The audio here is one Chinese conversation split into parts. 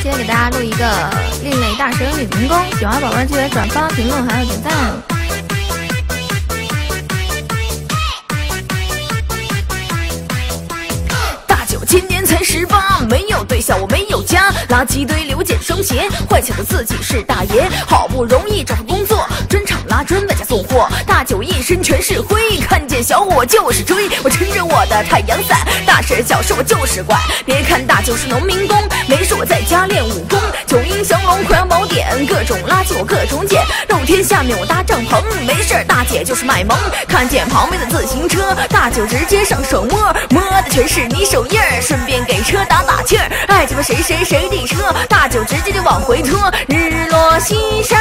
期给大家录一个另类大神女民工，喜欢宝贝记得转发、评论还有点赞。 大九今年才18，没有对象我没有家，垃圾堆留件双鞋，坏巧的自己是大爷，好不容易找份工作，砖厂拉砖外加送货，大九一身全是灰，看见小伙就是追，我撑着我的太阳伞，大事小事我就是管，别看大九是农民工，没事我在家练武功，九阴降龙快阳宝典，各种垃圾我各种捡，露天下面我搭帐篷，没事大姐就是卖萌，看见旁边的自行车，大九直接上手摸，摸的全是你手印儿，顺便给车打气儿，爱鸡巴谁的车，大九直接就往回拖，日落西山，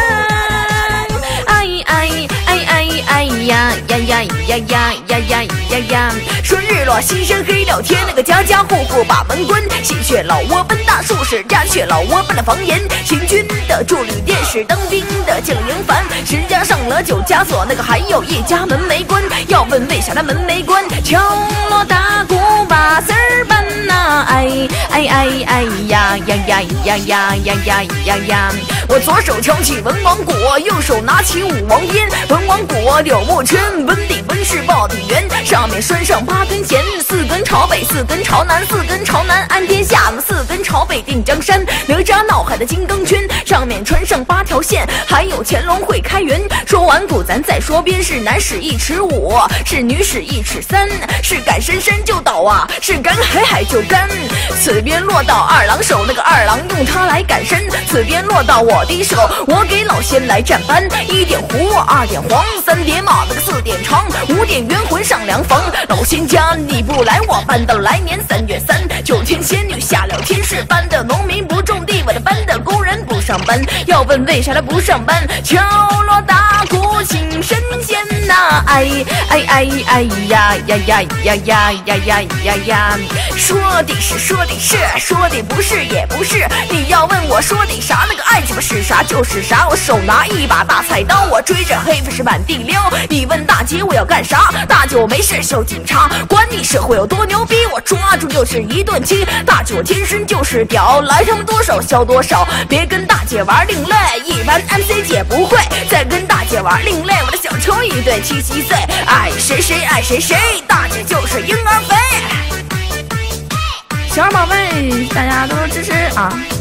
呀呀呀呀呀呀呀呀呀！说日落西山黑了天，那个家家户户把门关，喜鹊老窝奔大树时，鸦雀老窝奔了房檐，行军的住旅店时，当兵的进了营房，10家上了9家锁，那个还有1家门没关，要问为啥那门没关？敲锣打鼓把丝儿搬呐，哎呀呀呀呀呀呀呀呀呀！我左手敲起文王鼓，右手拿起武王鞭，文王鼓柳木圈，温地温室爆底圆，上面拴上8根弦，4根朝北，4根朝南，4根朝南安天下，4根朝北定江山，哪吒闹海的金刚圈，上面穿上8条线，还有乾隆会开元。说完鼓咱再说鞭，是男使1尺5，是女使1尺3，是敢深深就倒啊，是敢海就干。此鞭落到二郎手，那个二郎用它来赶身，此鞭落到我的手，我给老仙来站班，1点胡，2点黄，3点马，那个4点长，5点冤魂上梁房。老仙家你不来，我搬到来年3月3，九天仙女下了天，是搬的农民不种地，我的搬的工人不上班。要问为啥他不上班？敲锣打鼓请神仙呐，哎呀呀呀呀呀呀呀呀！说的是，说的不是也不是。你要问我说的啥，那个爱鸡巴是啥就是啥。我手拿一把大菜刀，我追着黑粉是满地撩。你问大姐我要干啥？大九没事修警察，管你社会有多牛逼，我抓住就是一顿踢。大九天生就是屌，来他们多少消多少。别跟大姐玩另类，一般 MC 姐不会。再跟大姐玩另类，我的小丑一对7岁，爱谁爱谁，大姐就是婴儿肥。 小宝贝，大家多多支持啊！